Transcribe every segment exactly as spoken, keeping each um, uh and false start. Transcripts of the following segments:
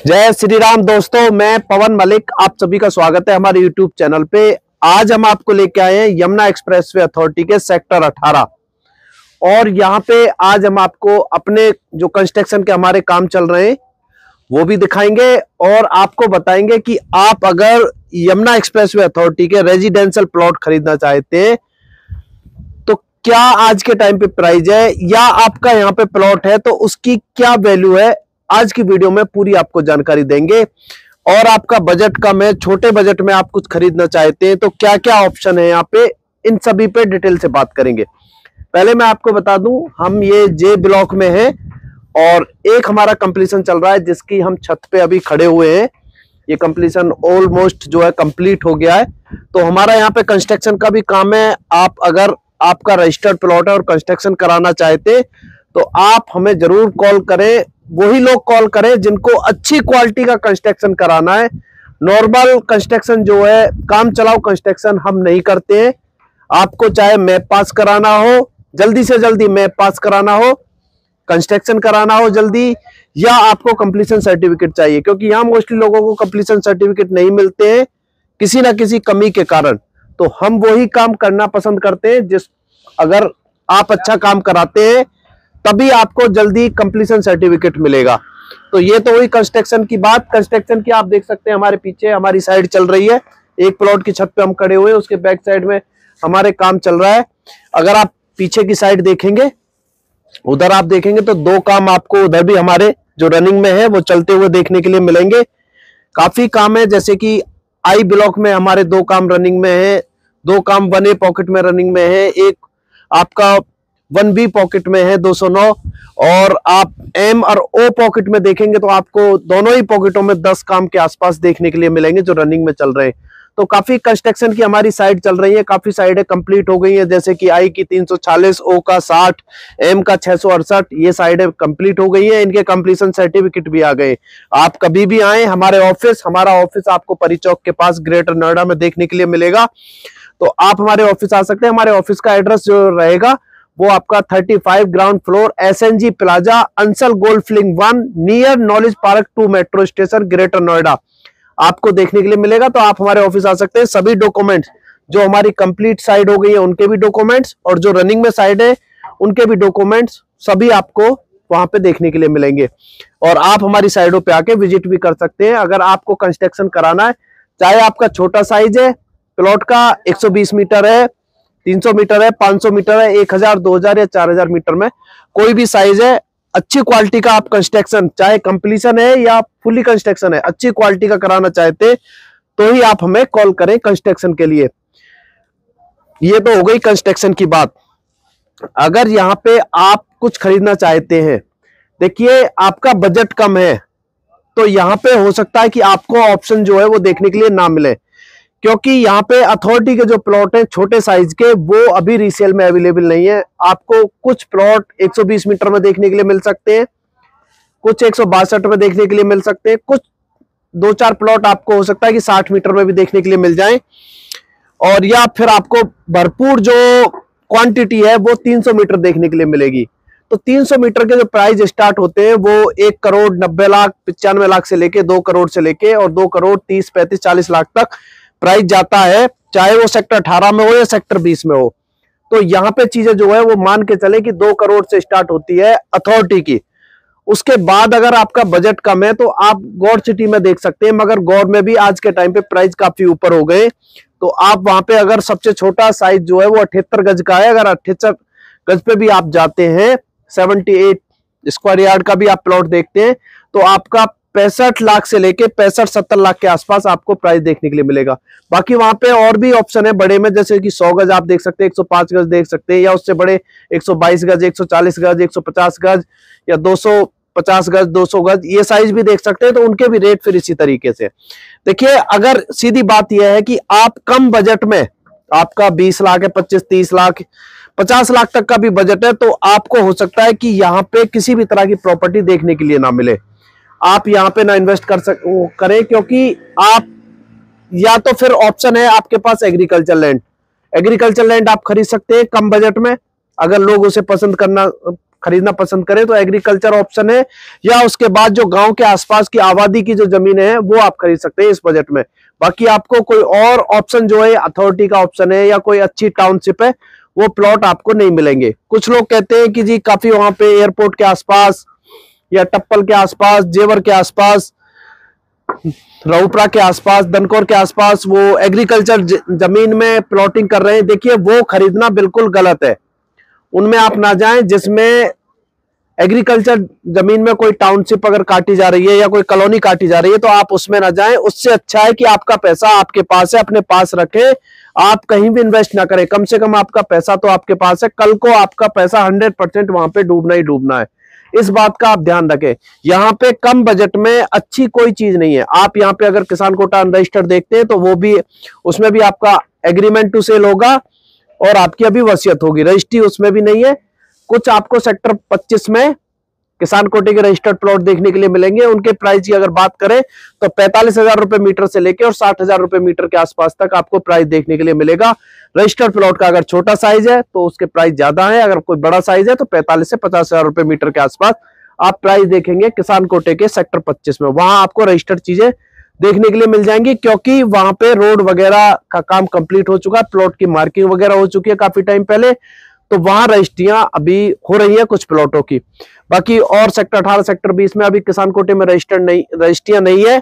जय श्री राम दोस्तों, मैं पवन मलिक, आप सभी का स्वागत है हमारे यूट्यूब चैनल पे। आज हम आपको लेके आए हैं यमुना एक्सप्रेसवे अथॉरिटी के सेक्टर अठारह और यहाँ पे आज हम आपको अपने जो कंस्ट्रक्शन के हमारे काम चल रहे हैं वो भी दिखाएंगे और आपको बताएंगे कि आप अगर यमुना एक्सप्रेसवे अथॉरिटी के रेजिडेंशियल प्लॉट खरीदना चाहते हैं तो क्या आज के टाइम पे प्राइस है या आपका यहाँ पे प्लॉट है तो उसकी क्या वैल्यू है, आज की वीडियो में पूरी आपको जानकारी देंगे। और आपका बजट कम है, छोटे बजट में आप कुछ खरीदना चाहते हैं तो क्या क्या ऑप्शन है यहाँ पे, इन सभी पे डिटेल से बात करेंगे। पहले मैं आपको बता दूं, हम ये जे ब्लॉक में हैं और एक हमारा कंप्लीशन चल रहा है जिसकी हम छत पे अभी खड़े हुए हैं। ये कंप्लीशन ऑलमोस्ट जो है कंप्लीट हो गया है। तो हमारा यहाँ पे कंस्ट्रक्शन का भी काम है। आप अगर आपका रजिस्टर्ड प्लॉट है और कंस्ट्रक्शन कराना चाहते तो आप हमें जरूर कॉल करें। वही लोग कॉल करें जिनको अच्छी क्वालिटी का कंस्ट्रक्शन कराना है। नॉर्मल कंस्ट्रक्शन जो है, काम चलाओ कंस्ट्रक्शन हम नहीं करते हैं। आपको चाहे मैप पास कराना हो, जल्दी से जल्दी मैप पास कराना हो, कंस्ट्रक्शन कराना हो जल्दी, या आपको कंप्लीशन सर्टिफिकेट चाहिए, क्योंकि यहाँ मोस्टली लोगों को कंप्लीशन सर्टिफिकेट नहीं मिलते हैं किसी ना किसी कमी के कारण। तो हम वही काम करना पसंद करते हैं जिस अगर आप अच्छा काम कराते हैं तभी आपको जल्दी कंप्लीशन सर्टिफिकेट मिलेगा। तो ये तो वही कंस्ट्रक्शन की बात। कंस्ट्रक्शन की आप देख सकते हैं हमारे पीछे हमारी साइड चल रही है। एक प्लॉट की छत पे हम खड़े हुए हैं, उसके बैक साइड में हमारे काम चल रहा है। अगर आप पीछे की साइड देखेंगे, उधर आप देखेंगे तो दो काम आपको उधर भी हमारे जो रनिंग में है वो चलते हुए देखने के लिए मिलेंगे। काफी काम है, जैसे कि आई ब्लॉक में हमारे दो काम रनिंग में है, दो काम वन ए पॉकेट में रनिंग में है, एक आपका वन बी पॉकेट में है दो सौ नौ, और आप एम और ओ पॉकेट में देखेंगे तो आपको दोनों ही पॉकेटों में दस काम के आसपास देखने के लिए मिलेंगे जो रनिंग में चल रहे हैं। तो काफी कंस्ट्रक्शन की हमारी साइड चल रही है, काफी साइडें कंप्लीट हो गई हैं, जैसे कि आई की तीन सौ चालीस, ओ का साठ, एम का छह सौ अड़सठ, ये साइडें कंप्लीट हो गई है। इनके कंप्लीशन सर्टिफिकेट भी आ गए। आप कभी भी आए हमारे ऑफिस, हमारा ऑफिस आपको परी चौक के पास ग्रेटर नोएडा में देखने के लिए मिलेगा। तो आप हमारे ऑफिस आ सकते हैं। हमारे ऑफिस का एड्रेस जो रहेगा वो आपका पैंतीस ground floor SNG plaza, Ansal gold fling one, near knowledge park two metro station, greater Noida आपको देखने के लिए मिलेगा। तो आप हमारे ऑफिस आ सकते हैं। सभी डॉक्यूमेंट्स जो हमारी कंप्लीट साइड हो गई है उनके भी डॉक्यूमेंट्स और जो रनिंग में साइड है उनके भी डॉक्यूमेंट्स सभी आपको वहां पे देखने के लिए मिलेंगे। और आप हमारी साइडों पे आके विजिट भी कर सकते हैं। अगर आपको कंस्ट्रक्शन कराना है, चाहे आपका छोटा साइज है, प्लॉट का एक सौ बीस मीटर है, तीन सौ मीटर है, पाँच सौ मीटर है, एक हज़ार, दो हज़ार या चार हज़ार मीटर में कोई भी साइज है, अच्छी क्वालिटी का आप कंस्ट्रक्शन, चाहे कंप्लीशन है या फुली कंस्ट्रक्शन है, अच्छी क्वालिटी का कराना चाहते तो ही आप हमें कॉल करें कंस्ट्रक्शन के लिए। ये तो हो गई कंस्ट्रक्शन की बात। अगर यहाँ पे आप कुछ खरीदना चाहते हैं, देखिए आपका बजट कम है तो यहाँ पे हो सकता है कि आपको ऑप्शन जो है वो देखने के लिए ना मिले, क्योंकि यहाँ पे अथॉरिटी के जो प्लॉट हैं छोटे साइज के वो अभी रीसेल में अवेलेबल नहीं है। आपको कुछ प्लॉट एक सौ बीस मीटर में देखने के लिए मिल सकते हैं, कुछ एक सौ बासठ में देखने के लिए मिल सकते हैं, कुछ दो चार प्लॉट आपको हो सकता है कि साठ मीटर में भी देखने के लिए मिल जाए, और या फिर आपको भरपूर जो क्वांटिटी है वो तीन सौ मीटर देखने के लिए मिलेगी। तो तीन सौ मीटर के जो प्राइस स्टार्ट होते हैं वो एक करोड़ नब्बे लाख पचानवे लाख से लेके दो करोड़ से लेके और दो करोड़ तीस पैंतीस चालीस लाख तक प्राइस जाता है, चाहे वो सेक्टर अठारह में हो या सेक्टर बीस में हो। तो यहाँ पे चीजें जो है वो मान के चले कि दो करोड़ से स्टार्ट होती है अथॉरिटी की। उसके बाद अगर आपका बजट कम है तो आप गौड़ सिटी में देख सकते हैं, मगर गौड़ में भी आज के टाइम पे प्राइस काफी ऊपर हो गए। तो आप वहां पे अगर सबसे छोटा साइज जो है वो अठहत्तर गज का है, अगर अठहत्तर गज पे भी आप जाते हैं, अठहत्तर स्क्वायर यार्ड का भी आप प्लॉट देखते हैं तो आपका पैंसठ लाख से लेके पैंसठ सत्तर लाख के आसपास आपको प्राइस देखने के लिए मिलेगा। बाकी वहां पे और भी ऑप्शन है बड़े में, जैसे कि सौ गज आप देख सकते हैं, एक सौ पाँच गज देख सकते हैं, या उससे बड़े एक सौ बाईस गज, एक सौ चालीस गज, एक सौ पचास गज या दो सौ पचास गज, दो सौ गज, ये साइज भी देख सकते हैं। तो उनके भी रेट फिर इसी तरीके से। देखिए, अगर सीधी बात यह है कि आप कम बजट में, आपका बीस लाख है, पच्चीस तीस लाख पचास लाख तक का भी बजट है, तो आपको हो सकता है कि यहाँ पे किसी भी तरह की प्रॉपर्टी देखने के लिए ना मिले। आप यहाँ पे ना इन्वेस्ट कर सक करें, क्योंकि आप या तो फिर ऑप्शन है आपके पास एग्रीकल्चर लैंड, एग्रीकल्चर लैंड आप खरीद सकते हैं कम बजट में, अगर लोग उसे पसंद करना खरीदना पसंद करें तो एग्रीकल्चर ऑप्शन है, या उसके बाद जो गांव के आसपास की आबादी की जो जमीनें हैं वो आप खरीद सकते हैं इस बजट में। बाकी आपको कोई और ऑप्शन जो है अथॉरिटी का ऑप्शन है या कोई अच्छी टाउनशिप है वो प्लॉट आपको नहीं मिलेंगे। कुछ लोग कहते हैं कि जी काफी वहां पे एयरपोर्ट के आसपास या टप्पल के आसपास, जेवर के आसपास, रऊपरा के आसपास, दनकौर के आसपास वो एग्रीकल्चर जमीन में प्लॉटिंग कर रहे हैं। देखिए वो खरीदना बिल्कुल गलत है, उनमें आप ना जाएं। जिसमें एग्रीकल्चर जमीन में कोई टाउनशिप अगर काटी जा रही है या कोई कॉलोनी काटी जा रही है तो आप उसमें ना जाएं। उससे अच्छा है कि आपका पैसा आपके पास है, अपने पास रखें, आप कहीं भी इन्वेस्ट ना करें। कम से कम आपका पैसा तो आपके पास है, कल को आपका पैसा हंड्रेड परसेंट वहां पे डूबना ही डूबना है, इस बात का आप ध्यान रखें। यहाँ पे कम बजट में अच्छी कोई चीज नहीं है। आप यहाँ पे अगर किसान कोटा अनरजिस्टर्ड देखते हैं तो वो भी, उसमें भी आपका एग्रीमेंट टू सेल होगा और आपकी अभी वसीयत होगी, रजिस्ट्री उसमें भी नहीं है। कुछ आपको सेक्टर पच्चीस में किसान कोटे के रजिस्टर्ड प्लॉट देखने के लिए मिलेंगे। उनके प्राइस की अगर बात करें तो पैंतालीस हजार रुपए मीटर से लेके और साठ हजार रुपए मीटर के आसपास तक आपको प्राइस देखने के लिए मिलेगा। रजिस्टर्ड प्लॉट का अगर छोटा साइज है तो उसके प्राइस ज्यादा है, अगर कोई बड़ा साइज है तो पैंतालीस से पचास हजार रुपए मीटर के आसपास आप प्राइस देखेंगे किसान कोटे के सेक्टर पच्चीस में। वहां आपको रजिस्टर्ड चीजें देखने के लिए मिल जाएंगी, क्योंकि वहां पे रोड वगैरह का काम कंप्लीट हो चुका है, प्लॉट की मार्किंग वगैरह हो चुकी है काफी टाइम पहले, तो वहां रजिस्ट्रियां अभी हो रही है कुछ प्लॉटों की। बाकी और सेक्टर अठारह, सेक्टर बीस में अभी किसान कोटे में रजिस्टर्ड नहीं, रजिस्ट्रियां नहीं है,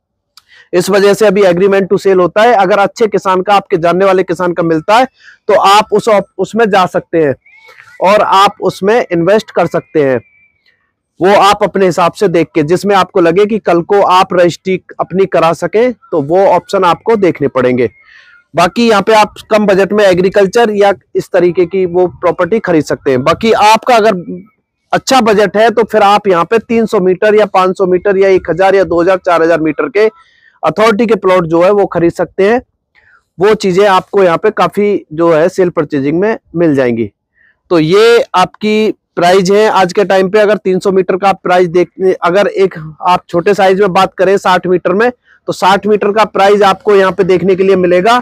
इस वजह से अभी एग्रीमेंट टू सेल होता है। अगर अच्छे किसान का, आपके जानने वाले किसान का मिलता है तो आप उस उसमें जा सकते हैं और आप उसमें इन्वेस्ट कर सकते हैं। वो आप अपने हिसाब से देख के, जिसमें आपको लगे कि कल को आप रजिस्ट्री अपनी करा सके तो वो ऑप्शन आपको देखने पड़ेंगे। बाकी यहाँ पे आप कम बजट में एग्रीकल्चर या इस तरीके की वो प्रॉपर्टी खरीद सकते हैं। बाकी आपका अगर अच्छा बजट है तो फिर आप यहाँ पे तीन सौ मीटर या पाँच सौ मीटर या एक हजार या दो हजार चार हजार मीटर के अथॉरिटी के प्लॉट जो है वो खरीद सकते हैं। वो चीजें आपको यहाँ पे काफी जो है सेल परचेजिंग में मिल जाएंगी। तो ये आपकी प्राइस है आज के टाइम पे। अगर तीन सौ मीटर का प्राइस देखने, अगर एक आप छोटे साइज में बात करें साठ मीटर में, तो साठ मीटर का प्राइस आपको यहाँ पे देखने के लिए मिलेगा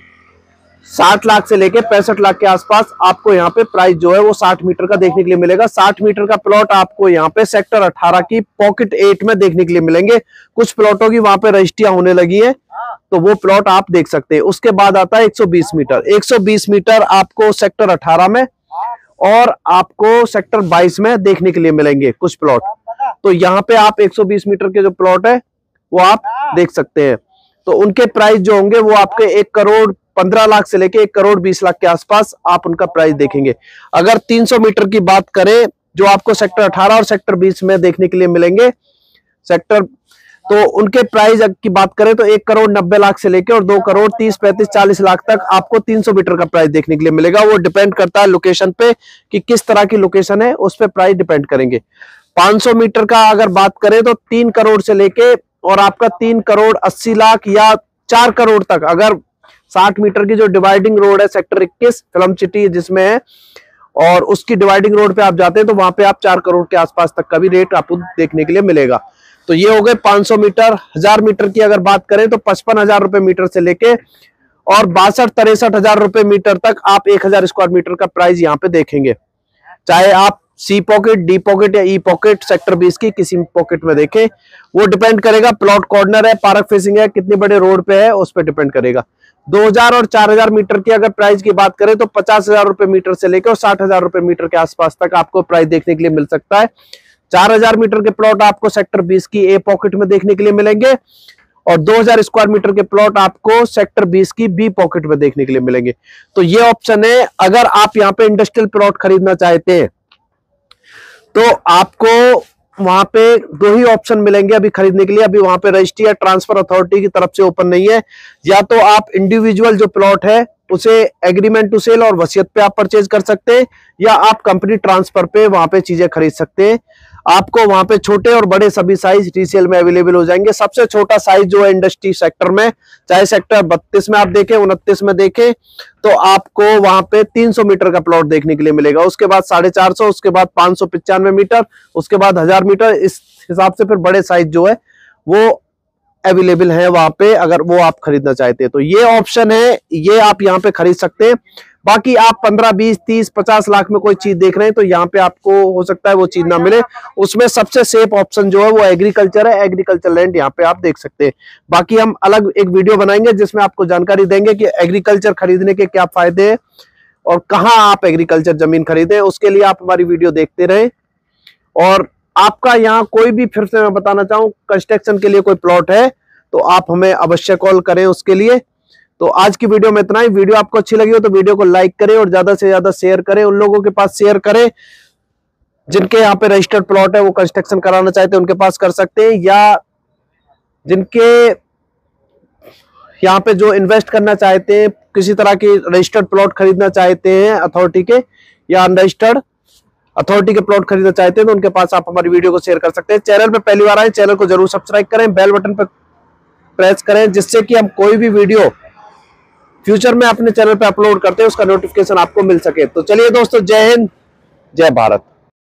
साठ लाख से लेके पैंसठ लाख के आसपास। आपको यहाँ पे प्राइस जो है वो साठ मीटर का देखने के लिए मिलेगा। साठ मीटर का प्लॉट आपको यहाँ पे सेक्टर अठारह की पॉकेट एट में देखने के लिए मिलेंगे। कुछ प्लॉटों की वहां पे रजिस्ट्रियां होने लगी है तो वो प्लॉट आप देख सकते हैं। उसके बाद आता है एक सौ बीस मीटर। एक सौ बीस मीटर आपको सेक्टर अठारह में और आपको सेक्टर बाईस में देखने के लिए मिलेंगे कुछ प्लॉट। तो यहाँ पे आप एक सौ बीस मीटर के जो प्लॉट है वो आप देख सकते हैं। तो उनके प्राइस जो होंगे वो आपके एक करोड़ पंद्रह लाख से लेके एक करोड़ बीस लाख के आसपास आप उनका प्राइस देखेंगे। अगर तीन सौ मीटर की बात करें जो आपको सेक्टर अठारह और सेक्टर बीस में देखने के लिए मिलेंगे सेक्टर, तो उनके प्राइस की बात करें तो एक करोड़ नब्बे लाख से लेके और दो करोड़ तीस पैंतीस चालीस लाख तक आपको तीन सौ मीटर का प्राइस देखने के लिए मिलेगा। वो डिपेंड करता है लोकेशन पे कि किस तरह की लोकेशन है, उस पर प्राइस डिपेंड करेंगे। पाँच सौ मीटर का अगर बात करें तो तीन करोड़ से लेके और आपका तीन करोड़ अस्सी लाख या चार करोड़ तक। अगर साठ मीटर की जो डिवाइडिंग रोड है सेक्टर इक्कीस फिल्म सिटी जिसमें है और उसकी डिवाइडिंग रोड पे आप जाते हैं तो वहां पे आप चार करोड़ के आसपास तक का भी रेट आपको देखने के लिए मिलेगा। तो ये हो गए पाँच सौ मीटर। हजार मीटर की अगर बात करें तो पचपन हजार रुपए मीटर से लेके और बासठ तिरसठ हजार रुपए मीटर तक आप एक हजार स्क्वायर मीटर का प्राइस यहाँ पे देखेंगे। चाहे आप सी पॉकेट, डी पॉकेट या ई पॉकेट सेक्टर बीस की किसी पॉकेट में देखें, वो डिपेंड करेगा प्लॉट कॉर्नर है, पार्क फेसिंग है, कितने बड़े रोड पे है, उस पर डिपेंड करेगा। दो हजार और चार हजार मीटर की अगर प्राइस की बात करें तो पचास हजार रुपए मीटर से लेकर और साठ हजार रुपए मीटर के आसपास तक आपको प्राइस देखने के लिए मिल सकता है। चार हजार मीटर के प्लॉट आपको सेक्टर बीस की ए पॉकेट में देखने के लिए मिलेंगे और दो हजार स्क्वायर मीटर के प्लॉट आपको सेक्टर बीस की बी पॉकेट में देखने के लिए मिलेंगे। तो ये ऑप्शन है। अगर आप यहाँ पे इंडस्ट्रियल प्लॉट खरीदना चाहते हैं तो आपको वहां पे दो ही ऑप्शन मिलेंगे अभी खरीदने के लिए। अभी वहां पे रजिस्ट्री या ट्रांसफर अथॉरिटी की तरफ से ओपन नहीं है। या तो आप इंडिविजुअल जो प्लॉट है उसे एग्रीमेंट टू सेल और वसीयत पे आप परचेज कर सकते हैं या आप कंपनी ट्रांसफर पे वहां पे चीजें खरीद सकते हैं। आपको वहां पे छोटे और बड़े सभी साइज रीसेल में अवेलेबल हो जाएंगे। सबसे छोटा साइज जो है इंडस्ट्री सेक्टर में, चाहे सेक्टर बत्तीस में आप देखें, उनतीस में देखें, तो आपको वहां पे तीन सौ मीटर का प्लॉट देखने के लिए मिलेगा। उसके बाद साढ़े चार सौ, उसके बाद पांच सौ पिचानवे मीटर, उसके बाद हजार मीटर। इस हिसाब से फिर बड़े साइज जो है वो अवेलेबल है वहां पे, अगर वो आप खरीदना चाहते हैं तो ये ऑप्शन है, ये आप यहाँ पे खरीद सकते हैं। बाकी आप पंद्रह बीस तीस पचास लाख में कोई चीज देख रहे हैं तो यहाँ पे आपको हो सकता है वो चीज ना मिले। उसमें सबसे सेफ ऑप्शन जो है वो एग्रीकल्चर है। एग्रीकल्चर लैंड यहाँ पे आप देख सकते हैं। बाकी हम अलग एक वीडियो बनाएंगे जिसमें आपको जानकारी देंगे कि एग्रीकल्चर खरीदने के क्या फायदे हैं और कहाँ आप एग्रीकल्चर जमीन खरीदें। उसके लिए आप हमारी वीडियो देखते रहें। और आपका यहाँ कोई भी, फिर से मैं बताना चाहूँ, कंस्ट्रक्शन के लिए कोई प्लॉट है तो आप हमें अवश्य कॉल करें उसके लिए। तो आज की वीडियो में इतना ही। वीडियो आपको अच्छी लगी हो तो वीडियो को लाइक करें और ज्यादा से ज्यादा शेयर करें। उन लोगों के पास शेयर करें जिनके यहाँ पे रजिस्टर्ड प्लॉट है, वो कंस्ट्रक्शन कराना चाहते हैं उनके पास कर सकते हैं, या जिनके यहाँ पे जो इन्वेस्ट करना चाहते हैं, किसी तरह की रजिस्टर्ड प्लॉट खरीदना चाहते हैं अथॉरिटी के या अनरजिस्टर्ड अथॉरिटी के प्लॉट खरीदना चाहते हैं तो उनके पास आप हमारी वीडियो को शेयर कर सकते हैं। चैनल पे पहली बार आए, चैनल को जरूर सब्सक्राइब करें, बेल बटन पर प्रेस करें, जिससे कि हम कोई भी वीडियो फ्यूचर में अपने चैनल पे अपलोड करते हैं उसका नोटिफिकेशन आपको मिल सके। तो चलिए दोस्तों, जय हिंद, जय भारत।